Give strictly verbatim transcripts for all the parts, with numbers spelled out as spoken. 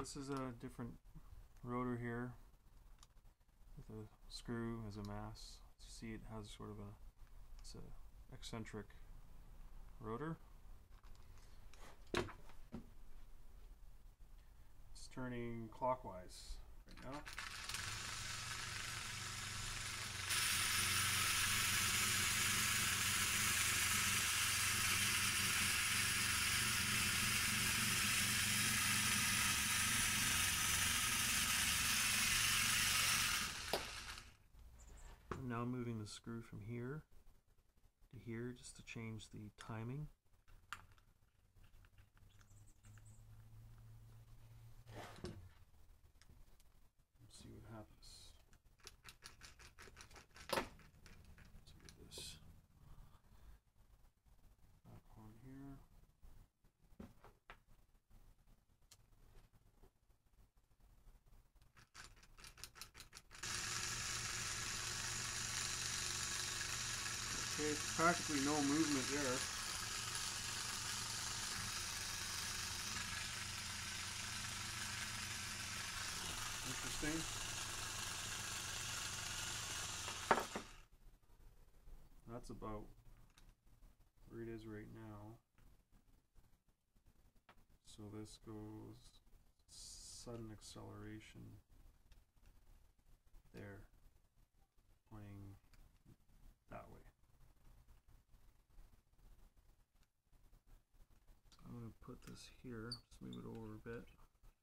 this is a different rotor here with a screw as a mass. You see it has sort of a, it's a eccentric rotor. It's turning clockwise right now. I'm now moving the screw from here to here just to change the timing. Let's see what happens. Let's get this back on here. Okay, practically no movement there. Interesting. That's about where it is right now. So this goes sudden acceleration there, pointing that way. I'm going to put this here, just move it over a bit.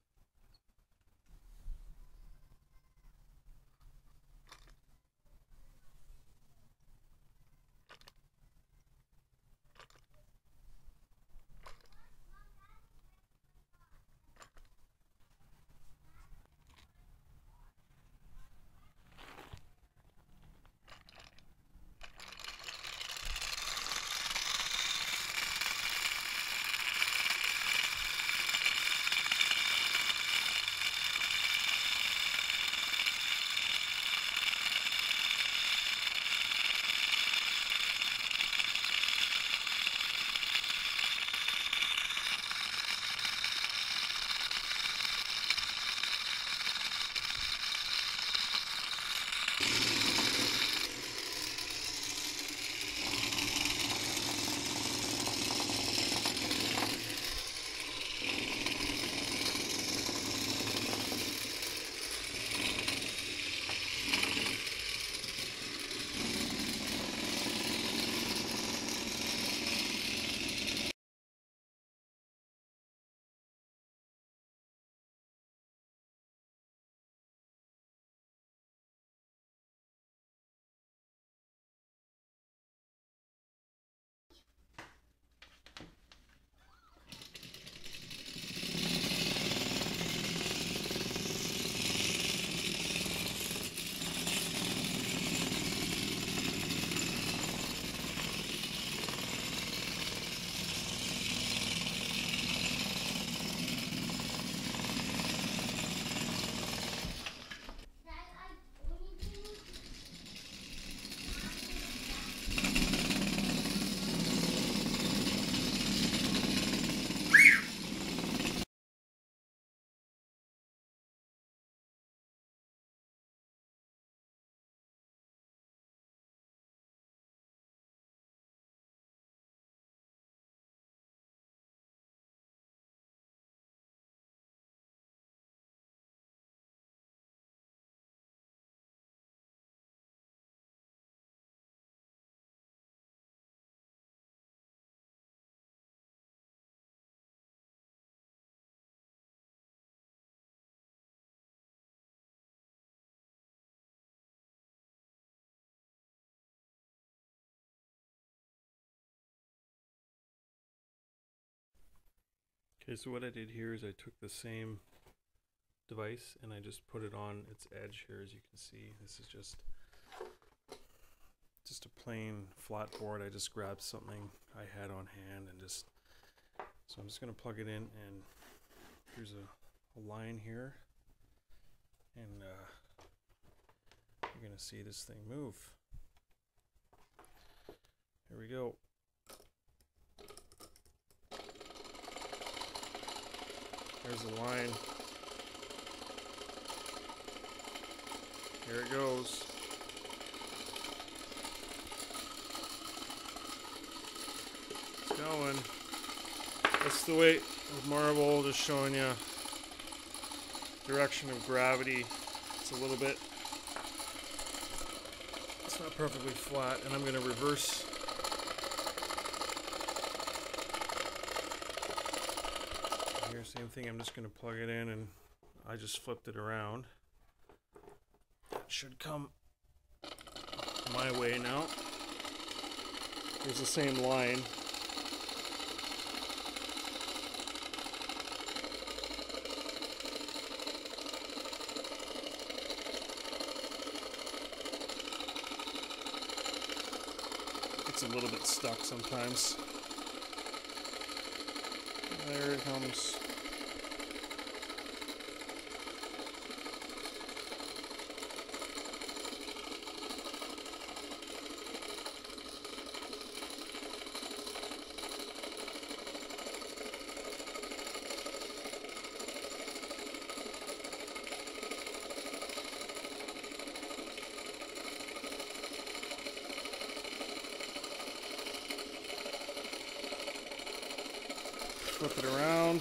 Okay, so what I did here is I took the same device and I just put it on its edge here. As you can see, this is just just a plain flat board. I just grabbed something I had on hand and just, so I'm just going to plug it in, and here's a, a line here, and uh, you're going to see this thing move. Here we go. There's a line Here it goes. It's going. That's the weight of marble, just showing you direction of gravity. It's a little bit, it's not perfectly flat, and I'm going to reverse. Here, same thing, I'm just going to plug it in, and I just flipped it around. It should come my way now. Here's the same line. It's a little bit stuck sometimes. There it comes. Flip it around.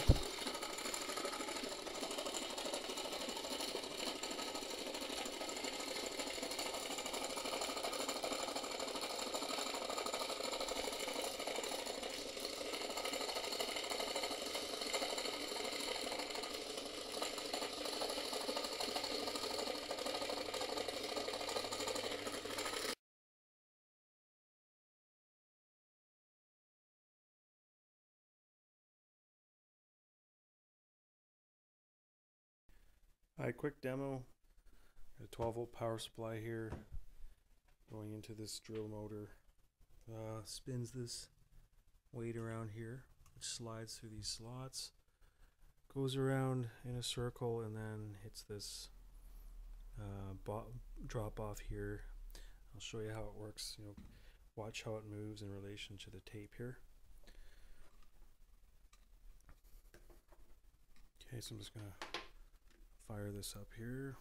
Hi, quick demo. Got a twelve volt power supply here going into this drill motor. Uh, spins this weight around here, which slides through these slots, goes around in a circle, and then hits this uh, drop off here. I'll show you how it works. You know, watch how it moves in relation to the tape here. Okay, so I'm just gonna fire this up here.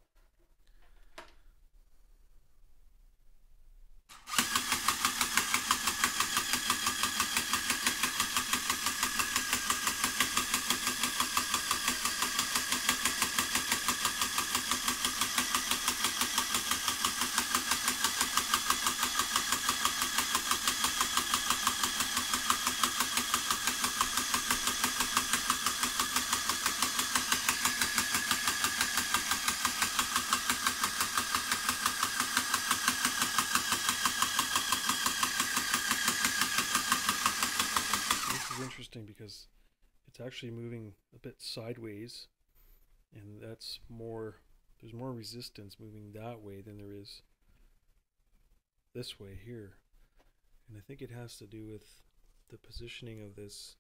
Interesting because it's actually moving a bit sideways, and that's more, there's more resistance moving that way than there is this way here, and I think it has to do with the positioning of this.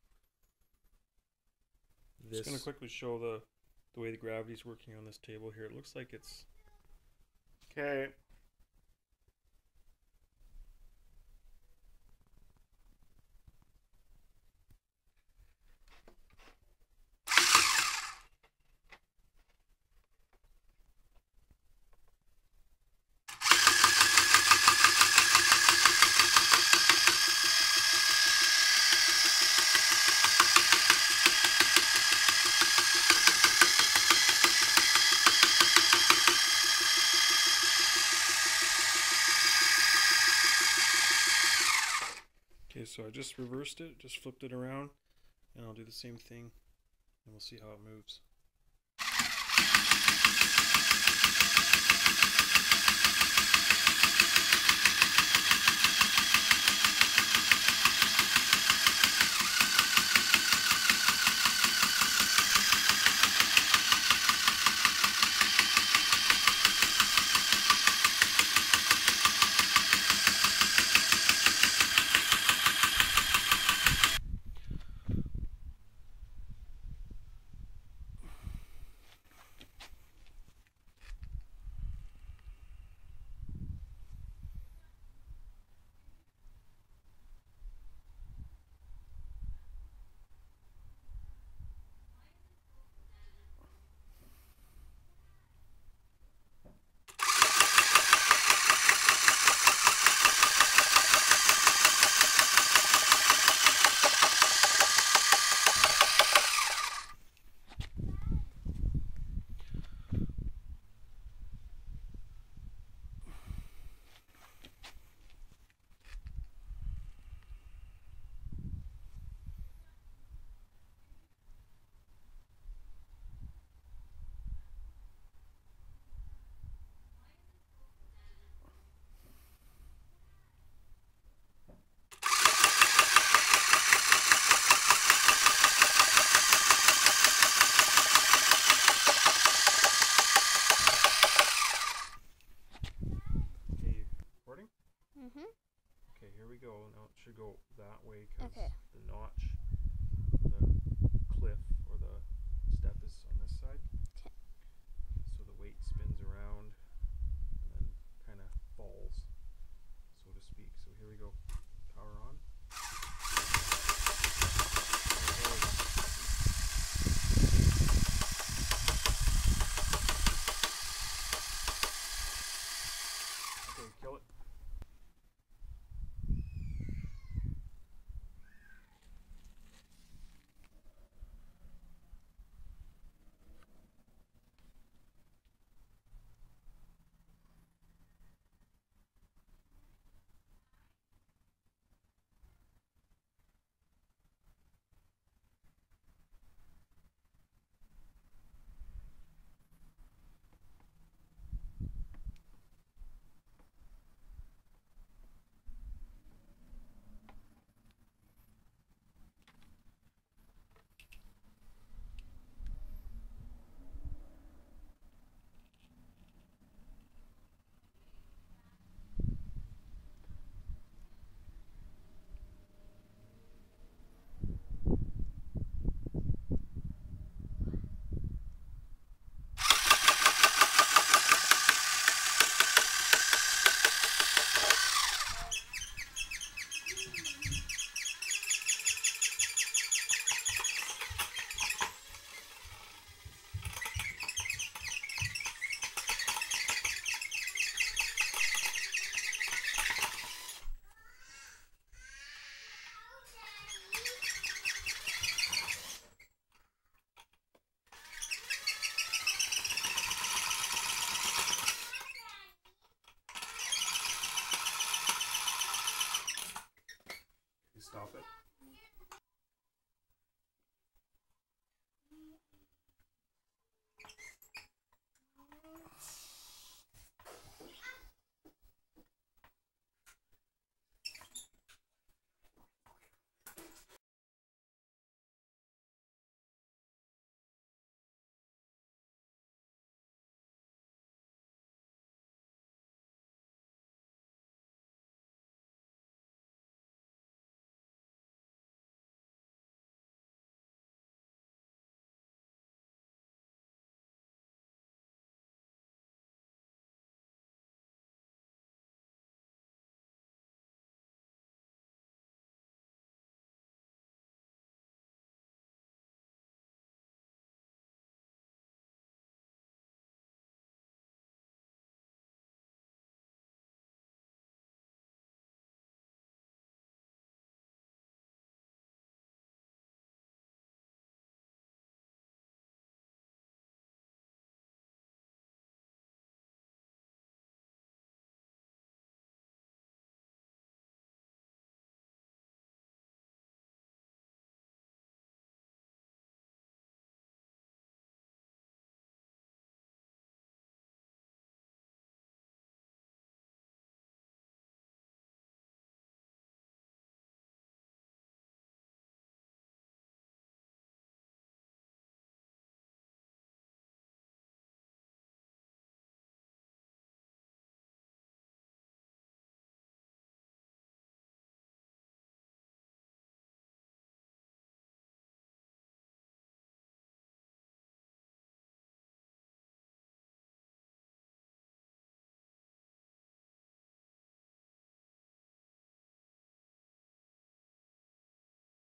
this. I'm just going to quickly show the the way the gravity is working on this table here. It looks like it's okay. Okay, so I just reversed it, just flipped it around, and I'll do the same thing, and we'll see how it moves.